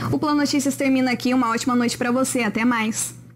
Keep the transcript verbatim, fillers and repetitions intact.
O Plano Notícias termina aqui. Uma ótima noite para você. Até mais.